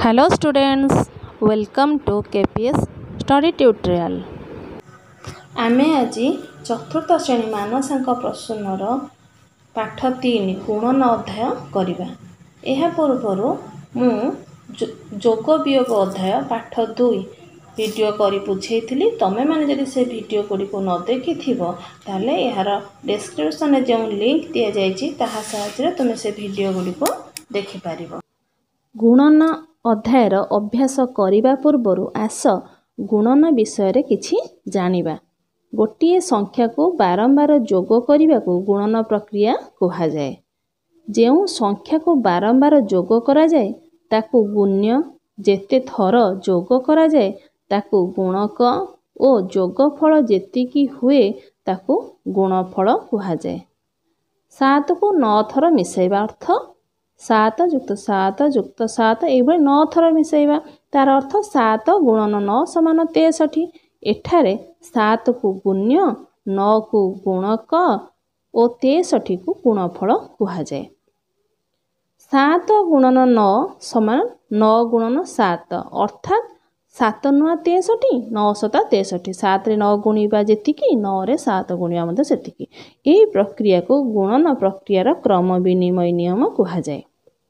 Hello students, welcome to KPS Study Tutorial. आमे आज चतुर्थ श्रेणी मानसांक प्रश्नर पाठ 3 गुणन अध्याय करिबा। एहा पूर्वरु मु जोग वियोग अध्याय पाठ 2 वीडियो करी बुझेइथिली। तमे माने जदि से वीडियो गुडी को न देखि थिबो ताले एहार डिस्क्रिप्शन रे जो लिंक दिया जायछि ताहा सहायता तमे से वीडियो गुडी को देखि पारिबो। गुणन अध्यायर अभ्यास करिबा पूर्वरु आस गुणन विषय किछि जानिबा। गोटिए संख्या को बारंबार जोग करिबा को गुणन प्रक्रिया कहा जाए। जेउ संख्या को बारंबार जोग करा जाए ताकू गुण्य, जेते थर जोग करा जाए ताकू गुणक ओ जोगफल जेतिकी हुए ताकू गुणफल कहा जाए। 7 को 9 थर मिसाइबा अर्थ 7 + 7 + 7 एभଳି 9 थर मिसाइबा तार अर्थ 7 गुणन 9 समान 63। एठारे 7 को गुण्य, 9 को गुणक ओ 63 को गुणफल कहा जाए। 7 गुणन 9 समान 9 गुणन 7 अर्थात 7 नुआ 63, 9 सता 63। 7 रे 9 गुणिबा जेतिकी 9 रे 7 गुणिबा मध्ये सेतिकी। एही प्रक्रिया को गुणन प्रक्रियार क्रम विनिमय नियम कहा जाए।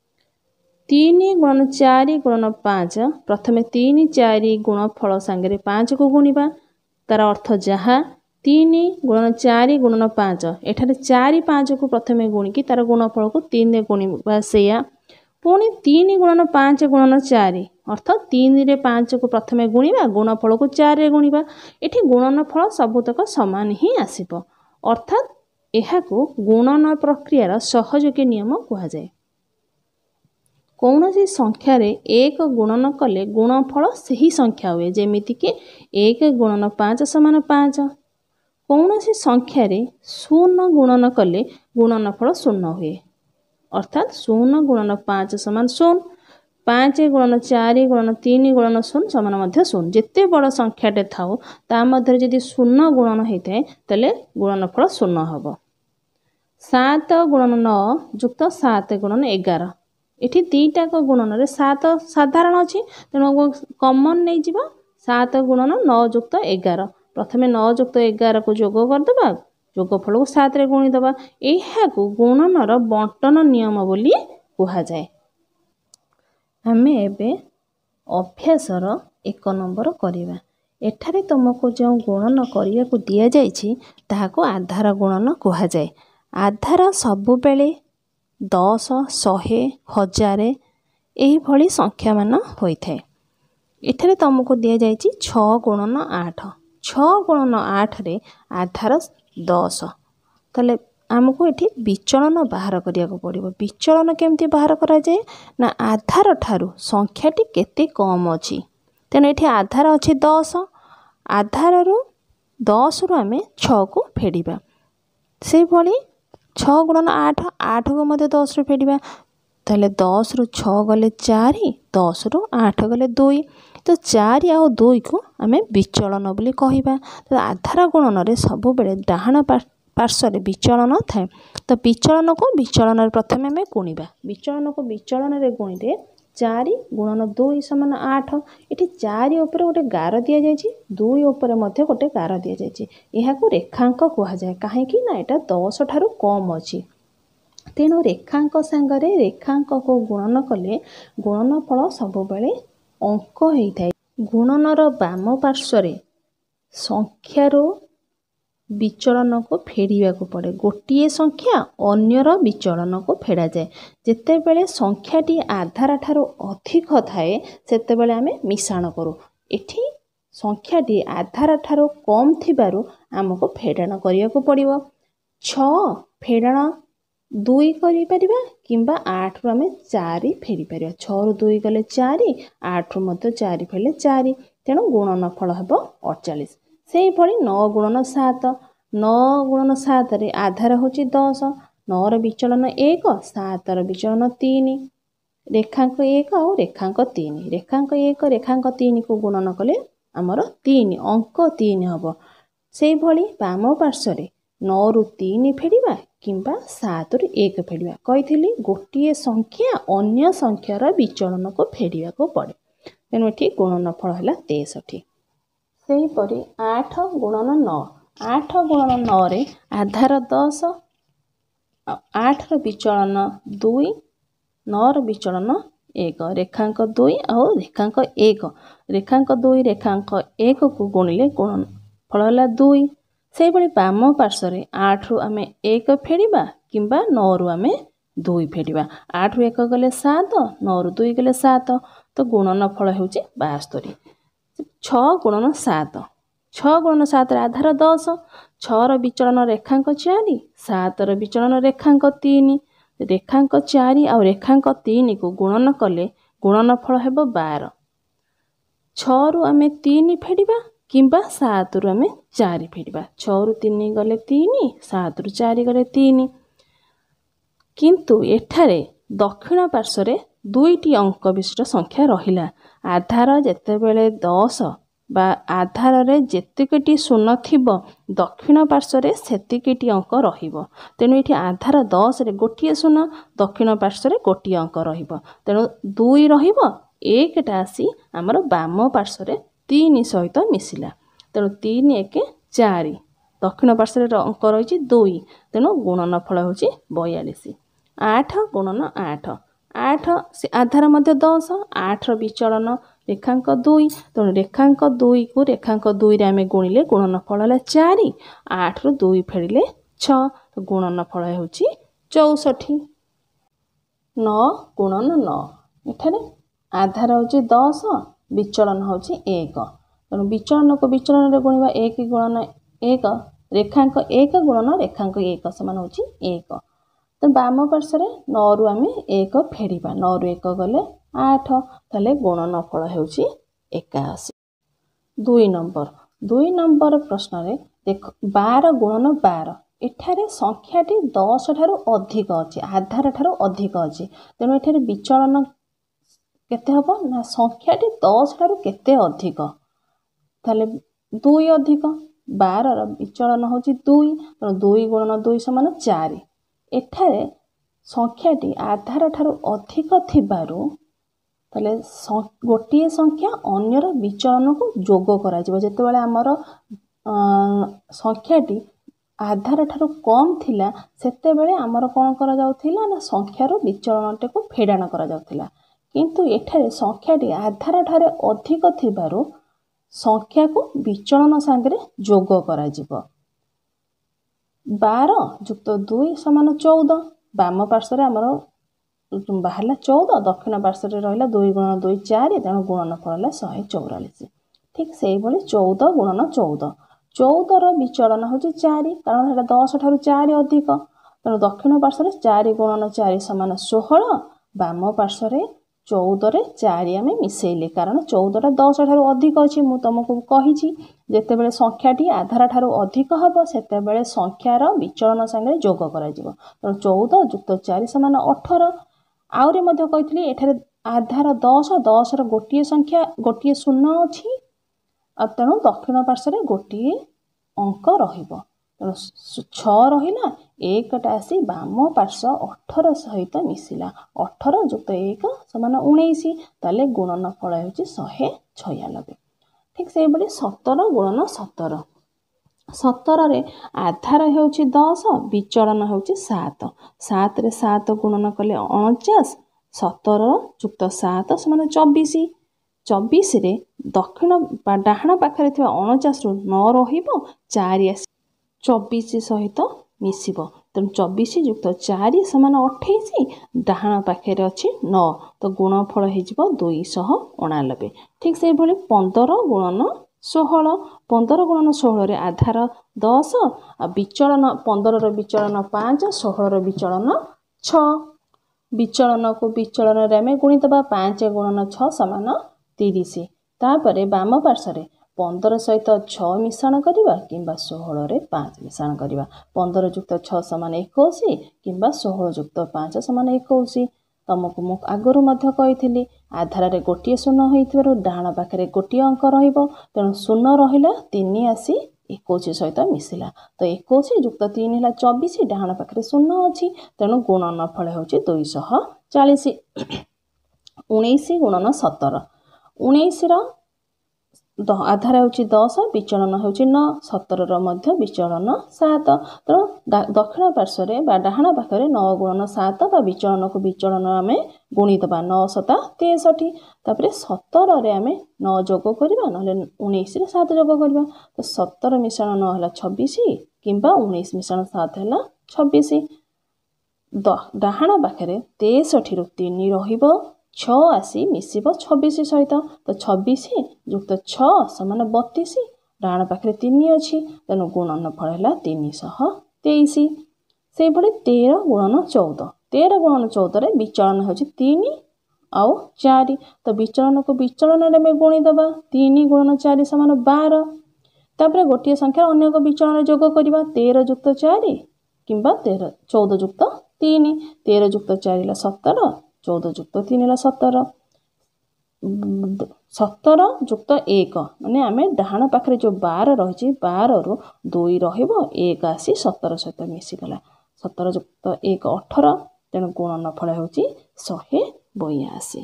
3 गुणन 4 गुणन 5 प्रथमे 3 4 गुणफल सांगे 5 को गुणिबा तार अर्थ जहा 3 गुणन 4 गुणन 5 एठारे 4 5 को प्रथमे गुणिकी तार गुणफल को 3 रे गुणिबा सेया। पुणी 3 गुणन 5 गुणन 4 अर्थ 3 रे 5 को प्रथमे गुणिबा गुणफल को 4 रे गुणिबा। एठी गुणनफल सबुतक समान ही आसीबो अर्थात एहाकू गुणन प्रक्रियार सहयोगी नियम कहा जाए। कौनसी संख्या रे 1 गुणन कले गुणफल सही संख्या हुए जेमिति कि 1 गुणन 5 समान 5। कौनसी संख्या रे 0 गुणन कले गुणनफल 0 हुए अर्थात 0 गुणन 5 समान 0। 5 गुणन 4 गुणन 3 गुणन 0 समान मध्य 0। जेते बड़ संख्याटे थाउ ता मध्य जदि 0 गुणन होइथाय तले गुणनफल 0 हबो। 7 गुणन 9 जुक्त 7 गुणन 11 एठी दीटा को गुणन रे 7 साधारण अछि तेनो कॉमन नै जिवो। 7 गुणन 9 जुक्त 11 प्रथमे 9 जुक्त 11 को जोग कर दबा जोगफल को 7 रे गुणी दबा। एहा को गुणनर बंटन नियम बोली कहा जाए। हमें एबे अभ्यासर 1 नंबर करिबा। एठारे तुमको जो गुणन करिया को दिया जायछि ताहा को आधार गुणन कहा जाए। आधार सबु बेले 10, 100, 1000 एही भली संख्या मान होइथाय। एठारे तुमको दिया जायछि 6 गुणन 8। 6 गुणन 8 रे आधार 10 तले हमको एठी विचलन बाहर करिया को पड़िबो। विचलन केमती बाहर करा जाए ना आधार ठारू संख्याटी केते कम अछि तेन एठी आधार अछि 10। आधार रु 10 रु हमें 6 को फेडिबा से भली 6 गुणन 8 8 को मध्य 10 रु फेडिबा ताले 10 रु 6 गले 4 10 रु 8 गले 2 तो 4 आ 2 को हमें विचलन बोली कहिबा। तो आधार गुणन रे सब बेले डाहाण पार्श्व रे विचलन थाए तो विचलन को विचलन रे प्रथमे हमें गुणिबा। विचलन को विचलन रे गुणिले 4 गुणन 2 समान 8 एठी 4 ऊपर गोटे गार दिया जायछि 2 ऊपर मध्ये गोटे गार दिया जायछि। एहा को रेखांक कहा जाए काहे कि ना एटा 10 ठारू कम अछि तेनो रेखांक संगरे रेखांक को गुणन कले गुणनफल सब बेले अंक हेइथाय। गुणनर बाम पार्श्व रे संख्यार विचलन को फेडिया को पड़े। गोटिए संख्या अन्यर विचलन को फेडा जाए। जेते बेले संख्याटी आधार ठारू अधिक थाए सेते बेले हमें मिश्रण करू। एठी संख्याटी आधार ठारू कम थिबारु हमको फेडण करिया को पड़िबो। 6 फेडण 2 करि परिबा किंबा 8 रु हमें 4 फेडी परिबा। 6 रु 2 गले 4 8 रु मध्य 4 फेले 4 तेणु गुणनफल हेबो 48। सेही भली 9 गुणन 7 9 गुणन 7 रे आधार होची 10 9 र विचलन 1 7 र विचलन 3 रेखांक 1 और रेखांक 3 रेखांक 1 रेखांक 3 को गुणन कले हमर 3 अंक 3 हबो। सेही भली बाम पार्श्व रे 9 रु 3 फेडिबा କିମ୍ବା 7ରୁ 1 ଫେଡ଼ିବା। କହିଥିଲି ଗୋଟିଏ ସଂଖ୍ୟା ଅନ୍ୟ ସଂଖ୍ୟାର ବିଚଳନକୁ ଫେଡ଼ିବାକୁ ପଡ଼େ। ତେଣୁ ଏଠି ଗୁଣନଫଳ ହେଲା 63। ସେହିପରି 8 ଗୁଣନ 9। 8 ଗୁଣନ 9ରେ ଆଧାର 10, 8ର ବିଚଳନ 2, 9ର ବିଚଳନ 1, ରେଖାଙ୍କ 2 ଆଉ ରେଖାଙ୍କ 1। ରେଖାଙ୍କ 2 ରେଖାଙ୍କ 1କୁ ଗୁଣିଲେ ଗୁଣନଫଳ ହେଲା 2। ସେହିଭଳି ବାମ ପାର୍ଶ୍ୱରେ 8ରୁ ଆମେ 1 ଫେଡ଼ିବା କିମ୍ବା 9ରୁ ଆମେ 2 ଫେଡ଼ିବା। 8ରୁ 1 ଗଲେ 7, 9ରୁ 2 ଗଲେ 7, ତ ଗୁଣନଫଳ ହେଉଛି 72। 6 ଗୁଣନ 7। 6 ଗୁଣନ 7ରେ ଆଧାର 10, 6ର ବିଚଳନ ରେଖାଙ୍କ 4, 7ର ବିଚଳନ ରେଖାଙ୍କ 3। ରେଖାଙ୍କ 4 ଆଉ ରେଖାଙ୍କ 3କୁ ଗୁଣନ କଲେ ଗୁଣନଫଳ ହେବ 12। 6ରୁ ଆମେ 3 ଫେଡ଼ିବା କିମ୍ବା 7ରୁ ଆମେ 4 ଫେଡ଼ିବା। 6ରୁ 3 ଗଲେ 3, 7ରୁ 4 ଗଲେ 3। କିନ୍ତୁ ଏଠାରେ ଦକ୍ଷିଣ ପାର୍ଶ୍ୱରେ 2ଟି ଅଙ୍କ ବିଶିଷ୍ଟ ସଂଖ୍ୟା ରହିଲା। ଆଧାର ଯେତେବେଳେ 10 ବା ଆଧାରରେ ଯେତିକିଟି ଶୂନ ଥିବ ଦକ୍ଷିଣ ପାର୍ଶ୍ୱରେ ସେତିକିଟି ଅଙ୍କ ରହିବ। ତେଣୁ ଏଠି ଆଧାର 10ରେ ଗୋଟିଏ ଶୂନ, ଦକ୍ଷିଣ ପାର୍ଶ୍ୱରେ ଗୋଟିଏ ଅଙ୍କ ରହିବ। ତେଣୁ 2 ରହିବ, 1ଟା ଆସି ଆମର ବାମ ପାର୍ଶ୍ୱରେ 3 ସହିତ ମିଶିଲା। ତେଣୁ 3, 1, 4, ଦକ୍ଷିଣ ପାର୍ଶ୍ୱରେ ଅଙ୍କ ରହିଛି 2। ତେଣୁ ଗୁଣନଫଳ ହେଉଛି 42। 8 ଗୁଣନ 8। 8 ସେ ଆଧାର ମଧ୍ୟ 10, 8ର ବିଚଳନ ରେଖାଙ୍କ 2। ତେଣୁ ରେଖାଙ୍କ 2କୁ ରେଖାଙ୍କ 2ରେ ଆମେ ଗୁଣିଲେ ଗୁଣନଫଳ ହେଲା 4। 8ରୁ 2 ଫେଡ଼ିଲେ 6, ତ ଗୁଣନଫଳ ହେଉଛି 64। 9 ଗୁଣନ 9। ଏଠାରେ ଆଧାର ହେଉଛି 10, ବିଚଳନ ହେଉଛି 1। ତେଣୁ ବିଚଳନକୁ ବିଚଳନରେ ଗୁଣିବା 1 ଗୁଣନ 1, ରେଖାଙ୍କ 1 ଗୁଣନ ରେଖାଙ୍କ 1 ସମାନ ହେଉଛି 1। ତ ବାମ ପାର୍ଶ୍ୱରେ 9ରୁ ଆମେ 1 ଫେଡ଼ିବା। 9ରୁ 1 ଗଲେ 8, ତାହେଲେ ଗୁଣନଫଳ ହେଉଛି 81। 2 ନମ୍ବର। 2 ନମ୍ବର ପ୍ରଶ୍ନରେ ଦେଖ 12 ଗୁଣନ 12। ଏଠାରେ ସଂଖ୍ୟାଟି 10 ଠାରୁ ଅଧିକ ଅଛି, ଆଧାର ଠାରୁ ଅଧିକ ଅଛି। ତେଣୁ ଏଠାରେ ବିଚଳନ କେତେ ହେବ ନା ସଂଖ୍ୟାଟି 10 ଠାରୁ କେତେ ଅଧିକ, ତାହେଲେ 2 ଅଧିକ। 12ର ବିଚଳନ ହେଉଛି 2, ତେଣୁ 2 ଗୁଣନ 2 ସମାନ 4। ଏଠାରେ ସଂଖ୍ୟାଟି ଆଧାର ଠାରୁ ଅଧିକ ଥିବାରୁ ତାହେଲେ ଗୋଟିଏ ସଂଖ୍ୟା ଅନ୍ୟର ବିଚଳନକୁ ଯୋଗ କରାଯିବ। ଯେତେବେଳେ ଆମର ସଂଖ୍ୟାଟି ଆଧାର ଠାରୁ କମ୍ ଥିଲା ସେତେବେଳେ ଆମର କ'ଣ କରାଯାଉଥିଲା ନା ସଂଖ୍ୟାର ବିଚଳନଟିକୁ ଫେଡ଼ାଣ କରାଯାଉଥିଲା। କିନ୍ତୁ ଏଠାରେ ସଂଖ୍ୟାଟି ଆଧାର ଠାରୁ ଅଧିକ ଥିବାରୁ ସଂଖ୍ୟାକୁ ବିଚଳନ ସାଙ୍ଗରେ ଯୋଗ କରାଯିବ। 12 ଯୁକ୍ତ 2 ସମାନ 14। ବାମ ପାର୍ଶ୍ୱରେ ଆମର ବାହାରିଲା 14, ଦକ୍ଷିଣ ପାର୍ଶ୍ୱରେ ରହିଲା 2 ଗୁଣନ 2 4, ତେଣୁ ଗୁଣନଫଳ ହେଲା 144। ଠିକ୍ ସେଇଭଳି 14 ଗୁଣନ 14। 14ର ବିଚଳନ ହେଉଛି 4, କାରଣ ସେଇଟା 10 ଠାରୁ 4 ଅଧିକ। ତେଣୁ ଦକ୍ଷିଣ ପାର୍ଶ୍ୱରେ 4 ଗୁଣନ 4 ସମାନ 16। ବାମ ପାର୍ଶ୍ୱରେ 14ରେ 4 ଆମେ ମିଶେଇଲେ, କାରଣ 14ଟା 10 ଠାରୁ ଅଧିକ ଅଛି। ମୁଁ ତୁମକୁ କହିଛି ଯେତେବେଳେ ସଂଖ୍ୟାଟି ଆଧାର ଠାରୁ ଅଧିକ ହେବ ସେତେବେଳେ ସଂଖ୍ୟାର ବିଚଳନ ସାଙ୍ଗରେ ଯୋଗ କରାଯିବ। ତେଣୁ 14 ଯୁକ୍ତ 4 ସମାନ 18। ଆହୁରି ମଧ୍ୟ କହିଥିଲି ଏଠାରେ ଆଧାର 10, 10ର ଗୋଟିଏ ସଂଖ୍ୟା ଗୋଟିଏ ଶୂନ ଅଛି, ତେଣୁ ଦକ୍ଷିଣ ପାର୍ଶ୍ୱରେ ଗୋଟିଏ ଅଙ୍କ ରହିବ। ତେଣୁ 6 ରହିଲା, 1ଟା ଆସି ବାମ ପାର୍ଶ୍ୱ 18 ସହିତ ମିଶିଲା। 18 ଯୁକ୍ତ 1 ସମାନ 19, ତାହେଲେ ଗୁଣନଫଳ ହେଉଛି 196। ଠିକ୍ ସେଇଭଳି 17 ଗୁଣନ 17। 17ରେ ଆଧାର ହେଉଛି 10, ବିଚଳନ ହେଉଛି 7। 7ରେ 7 ଗୁଣନ କଲେ 49, 17 ଯୁକ୍ତ 7 ସମାନ 24। 24ରେ ଦକ୍ଷିଣ ବା ଡାହାଣ ପାଖରେ ଥିବା 49ରୁ 9 ରହିବ, 4 ଆସି 24 ସହିତ ମିଶିବ। ତେଣୁ 24 ଯୁକ୍ତ 4 ସମାନ 28, ଡାହାଣ ପାଖରେ ଅଛି 9, ତ ଗୁଣଫଳ ହେଇଯିବ 289। ଠିକ୍ ସେଇଭଳି 15 ଗୁଣନ 16। 15 ଗୁଣନ 16ରେ ଆଧାର 10 ଆଉ ବିଚଳନ 15ର ବିଚଳନ 5, 16ର ବିଚଳନ 6। ବିଚଳନକୁ ବିଚଳନରେ ଆମେ ଗୁଣିଦେବା। 5 ଗୁଣନ 6 ସମାନ 30। ତାପରେ ବାମ ପାର୍ଶ୍ୱରେ 15 ସହିତ 6 ମିଶାଣ କରିବା କିମ୍ବା 16ରେ 5 ମିଶାଣ କରିବା। 15 ଯୁକ୍ତ 6 ସମାନ 21 କିମ୍ବା 16 ଯୁକ୍ତ 5 ସମାନ 21। ତୁମକୁ ମୁଁ ଆଗରୁ ମଧ୍ୟ କହିଥିଲି ଆଧାରରେ ଗୋଟିଏ ଶୂନ ହୋଇଥିବାରୁ ଡାହାଣ ପାଖରେ ଗୋଟିଏ ଅଙ୍କ ରହିବ। ତେଣୁ ଶୂନ ରହିଲା 3 ଆସି 21 ସହିତ ମିଶିଲା। ତ 21 ଯୁକ୍ତ 3 ହେଲା 24, ଡାହାଣ ପାଖରେ 0 ଅଛି, ତେଣୁ ଗୁଣନଫଳ ହେଉଛି 240। 19 ଗୁଣନ 17, 19ର ଆଧାର ହେଉଛି 10, ବିଚଳନ ହେଉଛି 9, 17ର ମଧ୍ୟ ବିଚଳନ 7। ତେଣୁ ଦକ୍ଷିଣ ପାର୍ଶ୍ୱରେ ବା ଡାହାଣ ପାଖରେ 9 ଗୁଣନ 7 ବା ବିଚଳନକୁ ବିଚଳନ ଆମେ ଗୁଣିଦେବା, 9 7 63। ତାପରେ 17ରେ ଆମେ 9 ଯୋଗ କରିବା, ନହେଲେ 19ରେ 7 ଯୋଗ କରିବା। ତ 17 ମିଶାଣ 9 ହେଲା 26, କିମ୍ବା 19 ମିଶାଣ 7 ହେଲା 26। ଡାହାଣ ପାଖରେ 63ରୁ 3 ରହିବ, 6 ଆସି ମିଶିବ 26 ସହିତ। ତ 26 ଯୁକ୍ତ 6 ସମାନ 32, ଡାହାଣ ପାଖରେ 3 ଅଛି, ତେଣୁ ଗୁଣନଫଳ ହେଲା 323। ସେହିଭଳି 13 ଗୁଣନ 14, 13 ଗୁଣନ 14ରେ ବିଚଳନ ହେଉଛି 3 ଆଉ 4। ତ ବିଚଳନକୁ ବିଚଳନରେ ଆମେ ଗୁଣିଦେବା, 3 ଗୁଣନ 4 ସମାନ 12। ତାପରେ ଗୋଟିଏ ସଂଖ୍ୟା ଅନ୍ୟ ଏକ ବିଚଳନ ଯୋଗ କରିବା, 13 ଯୁକ୍ତ 4 କିମ୍ବା 14 ଯୁକ୍ତ 3। 13 ଯୁକ୍ତ 4 ହେଲା 17, 14 ଯୁକ୍ତ 3 ହେଲା 17। 17 ଯୁକ୍ତ 1 ମାନେ ଆମେ ଡାହାଣ ପାଖରେ ଯେଉଁ 12 ରହିଛି, 12ରୁ 2 ରହିବ, 1 ଆସି 17 ସହିତ ମିଶିଗଲା। 17 ଯୁକ୍ତ 1 18, ତେଣୁ ଗୁଣନଫଳ ହେଉଛି 182।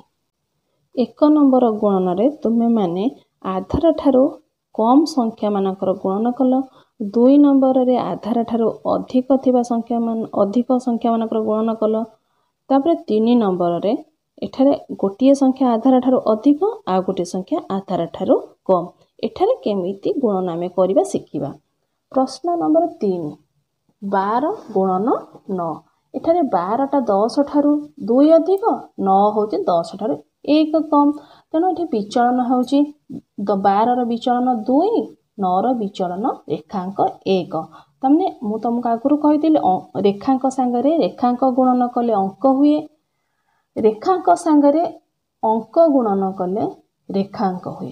1 ନମ୍ବର ଗୁଣନରେ ତୁମେମାନେ ଆଧାର ଠାରୁ କମ୍ ସଂଖ୍ୟାମାନଙ୍କର ଗୁଣନ କଲ। 2 ନମ୍ବରରେ ଆଧାର ଠାରୁ ଅଧିକ ସଂଖ୍ୟାମାନଙ୍କର ଗୁଣନ କଲ। ତାପରେ 3 ନମ୍ବରରେ ଏଠାରେ ଗୋଟିଏ ସଂଖ୍ୟା ଆଧାର ଠାରୁ ଅଧିକ, ଆଉ ଗୋଟିଏ ସଂଖ୍ୟା ଆଧାର ଠାରୁ କମ୍। ଏଠାରେ କେମିତି ଗୁଣନ ଆମେ କରିବା ଶିଖିବା। ପ୍ରଶ୍ନ ନମ୍ବର 3, 12 ଗୁଣନ 9। ଏଠାରେ 12ଟା 10 ଠାରୁ 2 ଅଧିକ, 9 ହେଉଛି 10 ଠାରୁ 1 କମ୍। ତେଣୁ ଏଠି ବିଚଳନ ହେଉଛି 12ର ବିଚଳନ 2, 9ର ବିଚଳନ ରେଖାଙ୍କ 1। ତାମାନେ ମୁଁ ତୁମକୁ ଆଗରୁ କହିଥିଲି, ରେଖାଙ୍କ ସାଙ୍ଗରେ ରେଖାଙ୍କ ଗୁଣନ କଲେ ଅଙ୍କ ହୁଏ, ରେଖାଙ୍କ ସାଙ୍ଗରେ ଅଙ୍କ ଗୁଣନ କଲେ ରେଖାଙ୍କ ହୁଏ।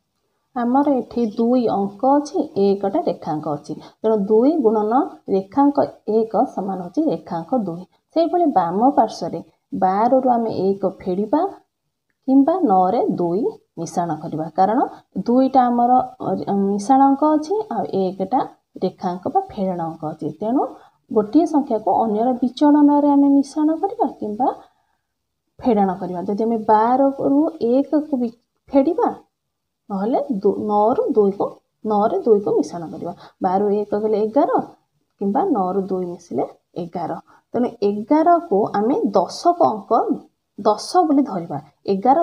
ଆମର ଏଠି 2 ଅଙ୍କ ଅଛି, 1ଟା ରେଖାଙ୍କ ଅଛି, ତେଣୁ 2 ଗୁଣନ ରେଖାଙ୍କ 1 ସମାନ ହେଉଛି ରେଖାଙ୍କ 2। ସେହିଭଳି ବାମ ପାର୍ଶ୍ୱରେ 12ରୁ ଆମେ 1 ଫେଡ଼ିବା, କିମ୍ବା 9ରେ 2 ମିଶାଣ କରିବା, କାରଣ 2ଟା ଆମର ମିଶାଣ ଅଙ୍କ ଅଛି, ଆଉ 1ଟା ରେଖାଙ୍କ ବା ଫେଡ଼ାଣ ଅଙ୍କ ଅଛି। ତେଣୁ ଗୋଟିଏ ସଂଖ୍ୟାକୁ ଅନ୍ୟର ବିଚଳନରେ ଆମେ ମିଶାଣ କରିବା କିମ୍ବା ଫେଡ଼ାଣ କରିବା। ଯଦି ଆମେ 12ରୁ 1କୁ ଫେଡ଼ିବା, ନହେଲେ 9ରେ 2କୁ ମିଶାଣ କରିବା। 12ରୁ 1 ଗଲେ 11, କିମ୍ବା 9ରୁ 2 ମିଶିଲେ 11। ତେଣୁ 11କୁ ଆମେ 10କ ଅଙ୍କ 10 ବୋଲି ଧରିବା। 11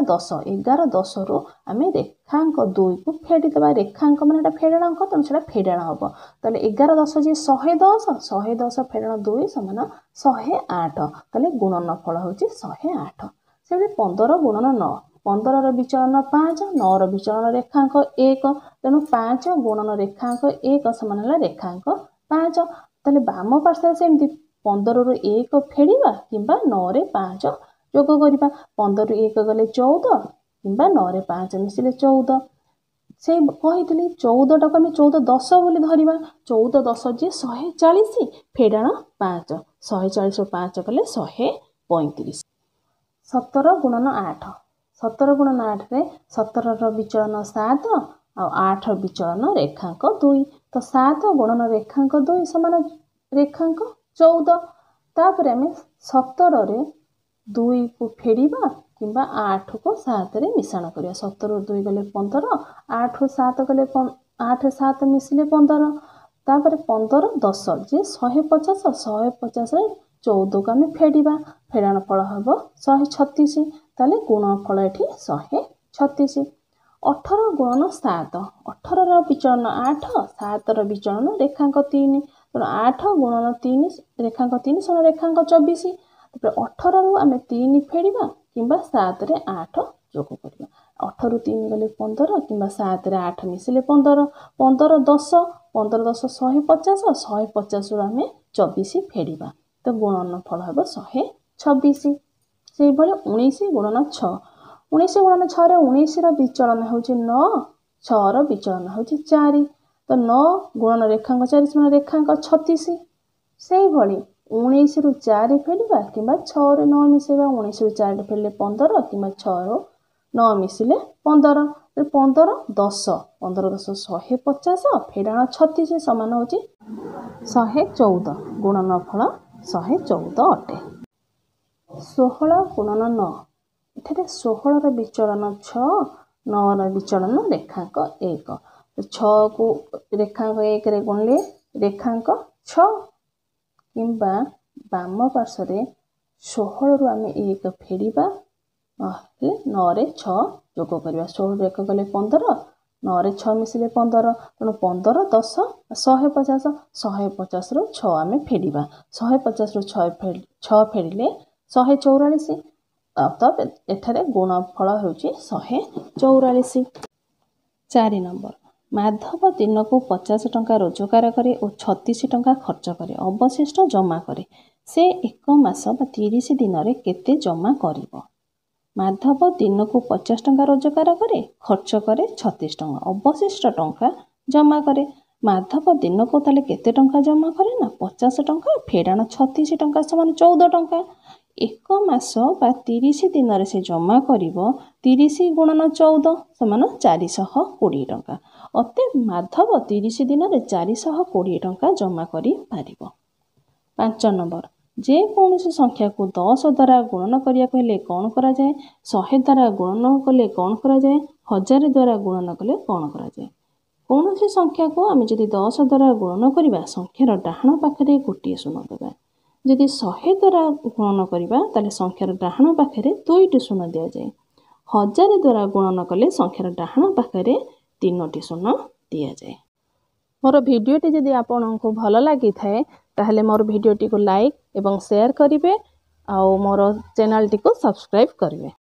10ରୁ ଆମେ ରେଖାଙ୍କ 2କୁ ଫେଡ଼ିଦେବା। ରେଖାଙ୍କ ମାନେ ଏଟା ଫେଡ଼ାଣ ଅଙ୍କ, ତେଣୁ ସେଟା ଫେଡ଼ାଣ ହେବ। ତାହେଲେ 11 10 ଯିଏ 110, 110 ଫେଡ଼ାଣ 2 ସମାନ 108। ତାହେଲେ ଗୁଣନଫଳ ହେଉଛି 108। ସେମିତି 15 ଗୁଣନ 9, 15ର ବିଚଳନ 5, 9ର ବିଚଳନ ରେଖାଙ୍କ 1, ତେଣୁ 5 ଗୁଣନ ରେଖାଙ୍କ 1 ସମାନ ହେଲା ରେଖାଙ୍କ 5। ତାହେଲେ ବାମ ପାର୍ଶ୍ୱରେ ସେମିତି 15ରୁ 1 ଫେଡ଼ିବା, କିମ୍ବା 9ରେ 5 ଯୋଗ କରିବା। 15ରୁ 1 ଗଲେ 14, କିମ୍ବା 9ରେ 5 ମିଶିଲେ 14। ସେଇ କହିଥିଲି 14ଟାକୁ ଆମେ 14 10 ବୋଲି ଧରିବା। 14 10 ଯିଏ 140, ଫେଡ଼ାଣ 5, 140ରୁ 5 କଲେ 135। 17 ଗୁଣନ 8, 17 ଗୁଣନ 8ରେ 17ର ବିଚଳନ 7 ଆଉ 8ର ବିଚଳନ ରେଖାଙ୍କ 2। ତ 7 ଗୁଣନ ରେଖାଙ୍କ 2 ସମାନ ରେଖାଙ୍କ 14। ତାପରେ ଆମେ 17ରେ 2କୁ ଫେଡ଼ିବା, କିମ୍ବା 8କୁ 7ରେ ମିଶାଣ କରିବା। 17ରୁ 2 ଗଲେ 15, 8ରୁ 7 ଗଲେ 8 7 ମିଶିଲେ 15। ତାପରେ 15 10 ଯିଏ 150, 150ରେ 14କୁ ଆମେ ଫେଡ଼ିବା, ଫେଡ଼ାଣ ଫଳ ହେବ 136। ତାହେଲେ ଗୁଣନଫଳ ଏଠି 136। 18 ଗୁଣନ 7, 18ର ବିଚଳନ 8, 7ର ବିଚଳନ ରେଖାଙ୍କ 3, ତେଣୁ 8 ଗୁଣନ 3 ରେଖାଙ୍କ 3 ସମାନ ରେଖାଙ୍କ 24। ତାପରେ 18ରୁ ଆମେ 3 ଫେଡ଼ିବା, କିମ୍ବା 7ରେ 8 ଯୋଗ କରିବା। 8ରୁ 3 ଗଲେ 15, କିମ୍ବା 7ରେ 8 ମିଶିଲେ 15। 15 10, 15 10 150, 150ରୁ ଆମେ 24 ଫେଡ଼ିବା, ତ ଗୁଣନଫଳ ହେବ 126। ସେହିଭଳି 19 ଗୁଣନ 6, 19 ଗୁଣନ 6ରେ 19ର ବିଚଳନ ହେଉଛି 9, 6ର ବିଚଳନ ହେଉଛି 4। ତ 9 ଗୁଣନ ରେଖାଙ୍କ 4 ସମାନ ରେଖାଙ୍କ 36। ସେହିଭଳି 19ରୁ 4 ଫେଡ଼ିବା, କିମ୍ବା 6ରେ 9 ମିଶାଇବା। 19ରୁ 4 ଫେଡ଼ିଲେ 15, କିମ୍ବା 6ରୁ 9 ମିଶିଲେ 15 15 10 15 10 150 ଫେଡ଼ାଣ 36 ସମାନ ହେଉଛି 114 ଗୁଣନଫଳ 114 ଅଟେ। 16 ଗୁଣନ 9 ଏଠାରେ 16ର ବିଚଳନ 6 9ର ବିଚଳନ ରେଖାଙ୍କ 1 6କୁ ରେଖାଙ୍କ 1ରେ ଗୁଣିଲେ ରେଖାଙ୍କ 6 କିମ୍ବା ବାମ ପାର୍ଶ୍ୱରେ 16ରୁ ଆମେ 1 ଫେଡ଼ିବା ନହେଲେ 9ରେ 6 ଯୋଗ କରିବା। 16ରୁ 1 ଗଲେ 15 9ରେ 6 ମିଶିଲେ 15 ତେଣୁ 15 10 150 150ରୁ 6 ଆମେ ଫେଡ଼ିବା 150ରୁ 6 ଫେଡ଼ିଲେ 144 ତ ଏଠାରେ ଗୁଣଫଳ ହେଉଛି 144। 4 ନମ୍ବର ମାଧବ ଦିନକୁ 50 ଟଙ୍କା ରୋଜଗାର କରେ ଓ 36 ଟଙ୍କା ଖର୍ଚ୍ଚ କରେ ଅବଶିଷ୍ଟ ଜମା କରେ। ସେ 1 ମାସ ବା 30 ଦିନରେ କେତେ ଜମା କରିବ? ମାଧବ ଦିନକୁ 50 ଟଙ୍କା ରୋଜଗାର କରେ, ଖର୍ଚ୍ଚ କରେ 36 ଟଙ୍କା, ଅବଶିଷ୍ଟ ଟଙ୍କା ଜମା କରେ। ମାଧବ ଦିନକୁ ତାହେଲେ କେତେ ଟଙ୍କା ଜମା କରେ ନା 50 ଟଙ୍କା ଫେଡ଼ାଣ 36 ଟଙ୍କା ସମାନ 14 ଟଙ୍କା। 1 ମାସ ବା 30 ଦିନରେ ସେ ଜମା କରିବ 30 ଗୁଣନ 14 ସମାନ 420 ଟଙ୍କା। ଅତଏବ ମାଧବ 30 ଦିନରେ 420 ଟଙ୍କା ଜମା କରିପାରିବ। 5 ନମ୍ବର ଯେକୌଣସି ସଂଖ୍ୟାକୁ 10 ଦ୍ୱାରା ଗୁଣନ କରିବାକୁ ହେଲେ କ'ଣ କରାଯାଏ? 100 ଦ୍ୱାରା ଗୁଣନ କଲେ କ'ଣ କରାଯାଏ? 1000 ଦ୍ୱାରା ଗୁଣନ କଲେ କ'ଣ କରାଯାଏ? କୌଣସି ସଂଖ୍ୟାକୁ ଆମେ ଯଦି 10 ଦ୍ୱାରା ଗୁଣନ କରିବା ସଂଖ୍ୟାର ଡାହାଣ ପାଖରେ ଗୋଟିଏ ଶୂନ ଦେବା। ଯଦି 100 ଦ୍ୱାରା ଗୁଣନ କରିବା ତାହେଲେ ସଂଖ୍ୟାର ଡାହାଣ ପାଖରେ 2ଟି ଶୂନ ଦିଆଯାଏ। 1000 ଦ୍ୱାରା ଗୁଣନ କଲେ ସଂଖ୍ୟାର ଡାହାଣ ପାଖରେ 3ଟି ଶୂନ ଦିଆଯାଏ। ମୋର ଭିଡ଼ିଓଟି ଯଦି ଆପଣଙ୍କୁ ଭଲ ଲାଗିଥାଏ ତାହେଲେ ମୋର ଭିଡ଼ିଓଟିକୁ ଲାଇକ୍ ଏବଂ ସେୟାର କରିବେ ଆଉ ମୋର ଚ୍ୟାନେଲଟିକୁ ସବସ୍କ୍ରାଇବ୍ କରିବେ।